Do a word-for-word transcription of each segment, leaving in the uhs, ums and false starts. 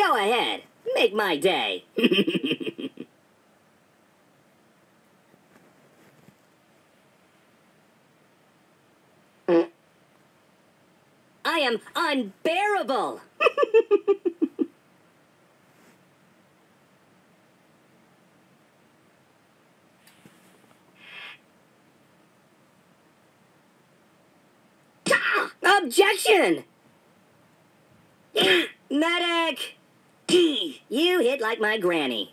Go ahead. Make my day. I am unbearable. Objection! Medic! You hit like my granny.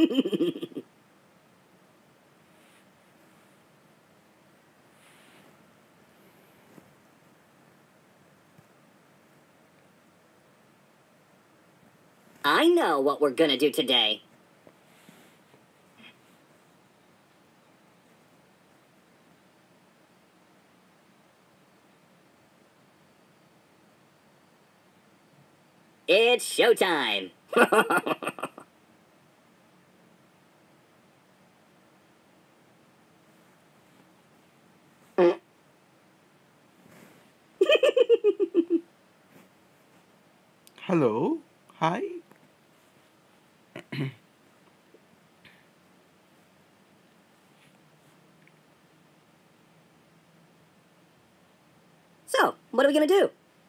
I know what we're gonna do today. It's showtime. Hello? Hi? So, what are we gonna do?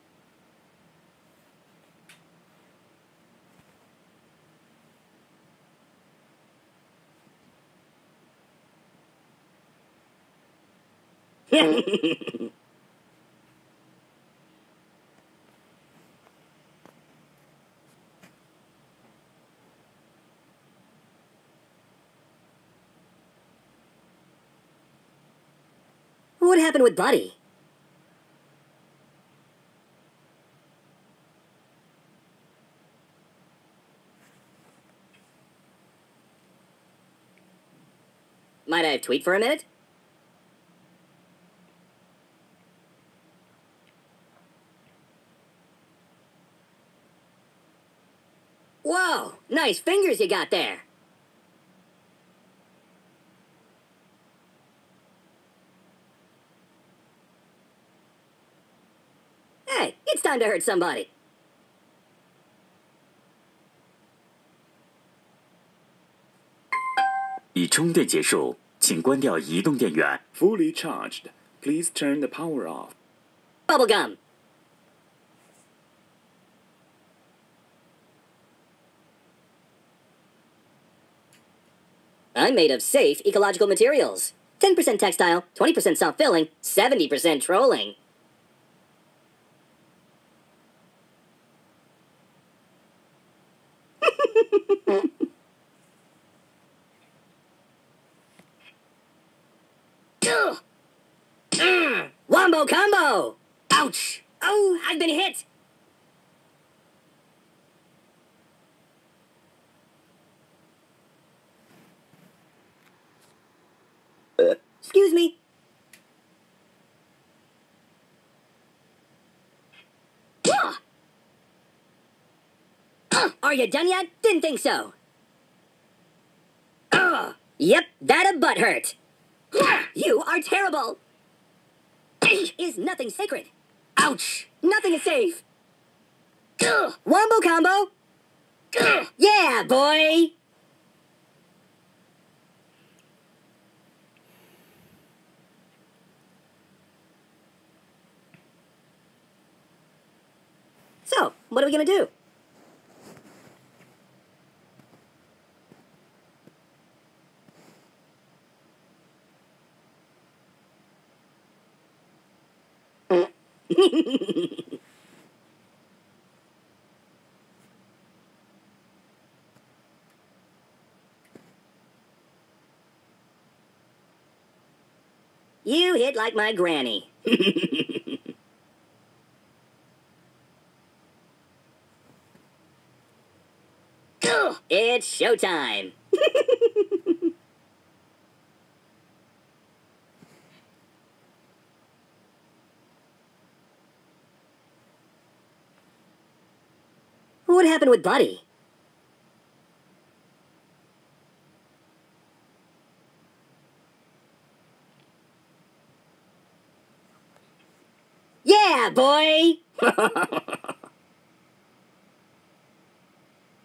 What happened with Buddy? Might I tweet for a minute? Whoa, nice fingers you got there. Hey, it's time to hurt somebody. 已充电结束，请关掉移动电源。 Fully charged. Please turn the power off. Bubblegum. I'm made of safe ecological materials. ten percent textile, twenty percent self-filling, seventy percent trolling. Wombo combo! Ouch! Oh, I've been hit! Uh, excuse me. Uh, are you done yet? Didn't think so. Uh, yep, that a butt hurt. You are terrible. Is nothing sacred. Ouch! Nothing is safe. Wombo combo. Yeah, boy. So, what are we gonna do? You hit like my granny. It's showtime. What happened with Buddy? Yeah, boy!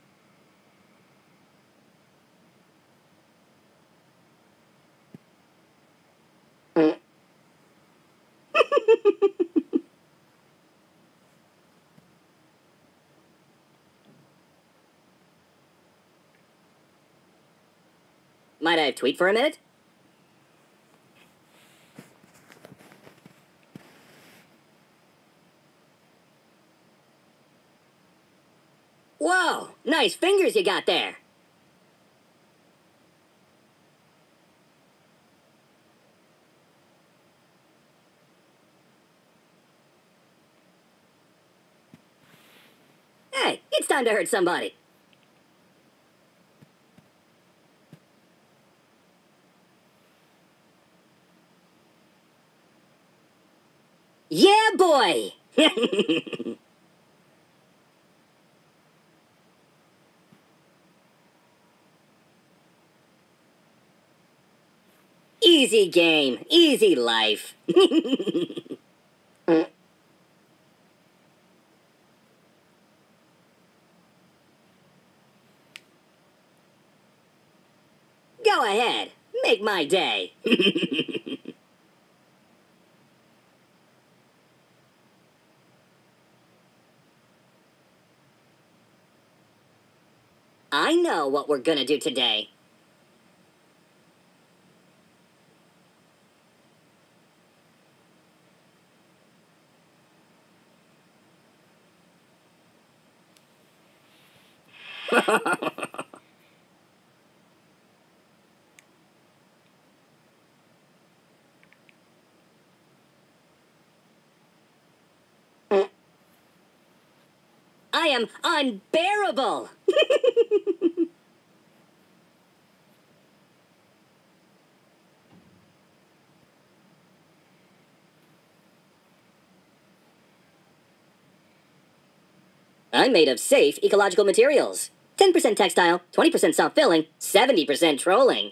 Might I tweet for a minute? Whoa, nice fingers you got there. Hey, it's time to hurt somebody. Yeah, boy! Easy game, easy life. Go ahead, make my day. I know what we're gonna do today. I am unbearable! I'm made of safe ecological materials. ten percent textile, twenty percent soft filling, seventy percent trolling.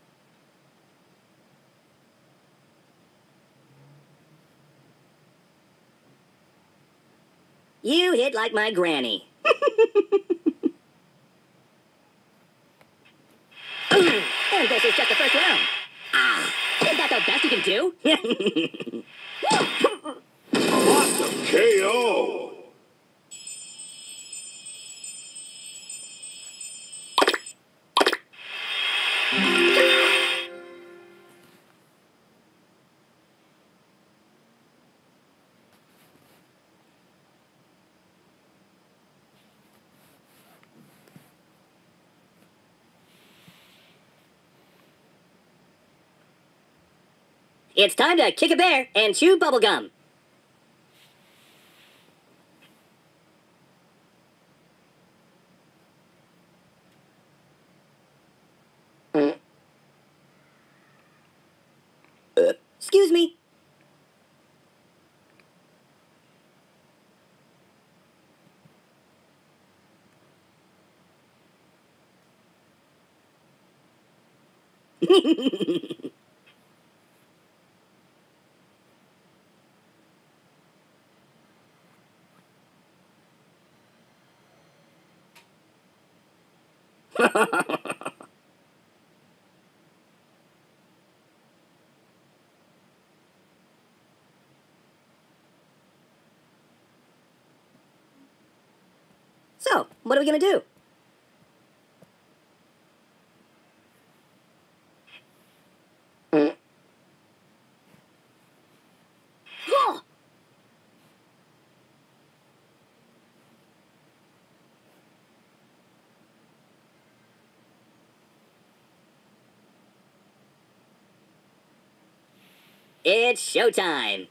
You hit like my granny. And this is just the first round. Ah, is that the best you can do? K O! It's time to kick a bear and chew bubblegum. Excuse me. So, what are we gonna do? It's showtime!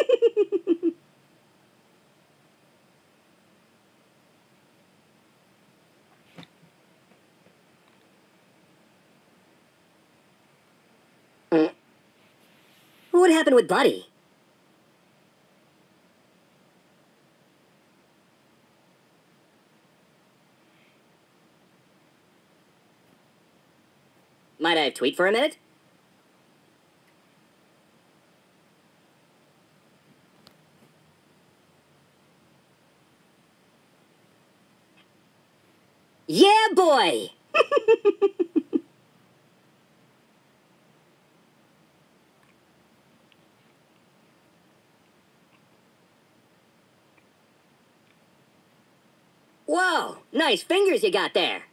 What happened with Buddy? Might I tweet for a minute? Yeah, boy! Whoa, nice fingers you got there.